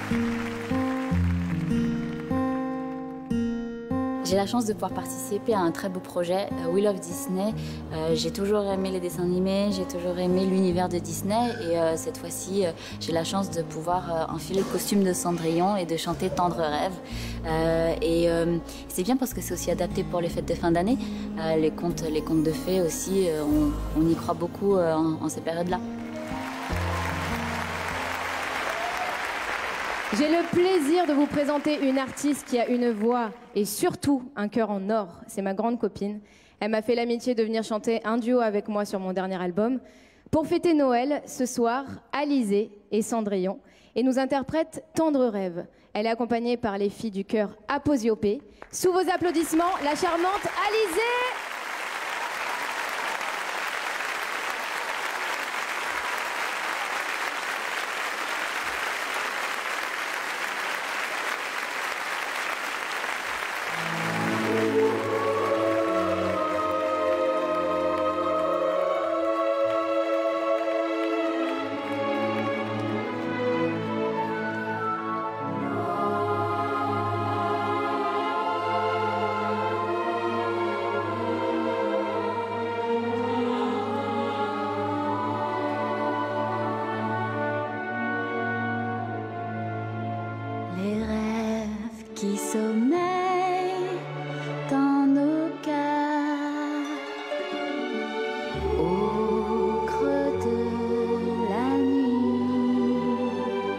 J'ai la chance de pouvoir participer à un très beau projet, We Love Disney. J'ai toujours aimé les dessins animés, j'ai toujours aimé l'univers de Disney et cette fois-ci, j'ai la chance de pouvoir enfiler le costume de Cendrillon et de chanter Tendre rêve. C'est bien parce que c'est aussi adapté pour les fêtes de fin d'année. Les contes de fées aussi, on y croit beaucoup en ces périodes-là. J'ai le plaisir de vous présenter une artiste qui a une voix et surtout un cœur en or. C'est ma grande copine. Elle m'a fait l'amitié de venir chanter un duo avec moi sur mon dernier album. Pour fêter Noël, ce soir, Alizée et Cendrillon et nous interprète Tendre rêve. Elle est accompagnée par les filles du chœur Aposiopée. Sous vos applaudissements, la charmante Alizée. Les rêves qui sommeillent dans nos cœurs, au creux de la nuit,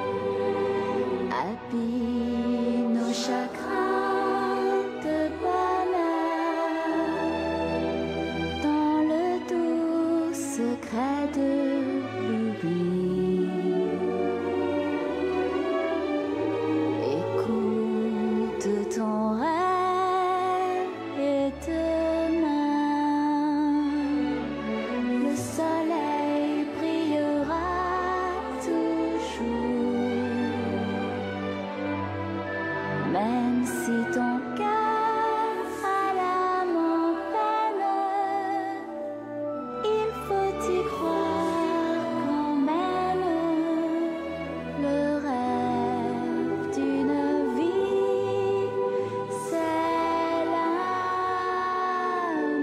habillent nos chagrins de bonheur dans le doux secret de l'oubli. Ton rêve et demain, le soleil brillera toujours, même si ton cœur a l'âme en peine, il faut y croire quand même. Le rêve d'une vie, c'est l'amour.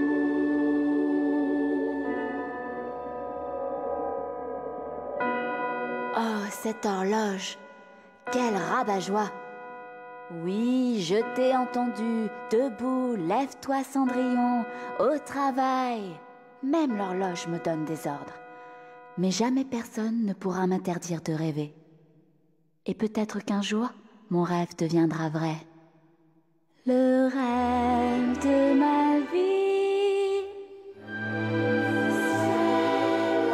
Oh, cette horloge, quel rabat-joie! Oui, je t'ai entendu, debout, lève-toi Cendrillon, au travail. Même l'horloge me donne des ordres. Mais jamais personne ne pourra m'interdire de rêver. Et peut-être qu'un jour, mon rêve deviendra vrai. Le rêve de ma vie, c'est